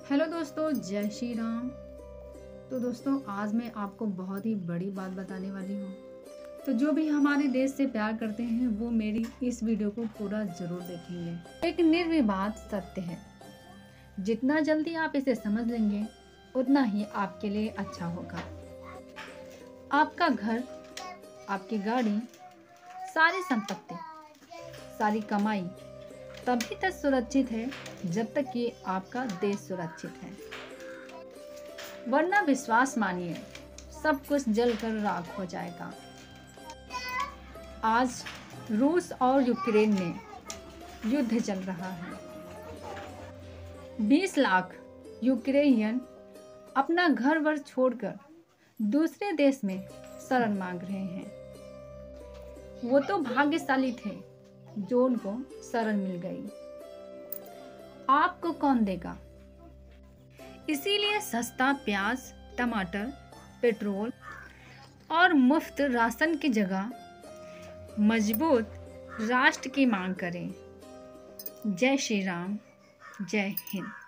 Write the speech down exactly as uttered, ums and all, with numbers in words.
Hello दोस्तों, जय श्री राम। तो दोस्तों, आज मैं आपको बहुत ही बड़ी बात बताने वाली हूँ। तो जो भी हमारे देश से प्यार करते हैं वो मेरी इस वीडियो को पूरा ज़रूर देखेंगे। एक निर्विवाद सत्य है, जितना जल्दी आप इसे समझ लेंगे उतना ही आपके लिए अच्छा होगा। आपका घर, आपकी गाड़ी, सारी संपत्ति, सारी कमाई तभी तक सुरक्षित है जब तक कि आपका देश सुरक्षित है, वरना विश्वास मानिए सब कुछ जलकर राख हो जाएगा। आज रूस और यूक्रेन में युद्ध चल रहा है। बीस लाख यूक्रेनियन अपना घर वर छोड़कर दूसरे देश में शरण मांग रहे हैं। वो तो भाग्यशाली थे जो उनको शरण मिल गई। आपको कौन देगा? इसीलिए सस्ता प्याज, टमाटर, पेट्रोल और मुफ्त राशन की जगह मजबूत राष्ट्र की मांग करें। जय श्री राम, जय हिंद।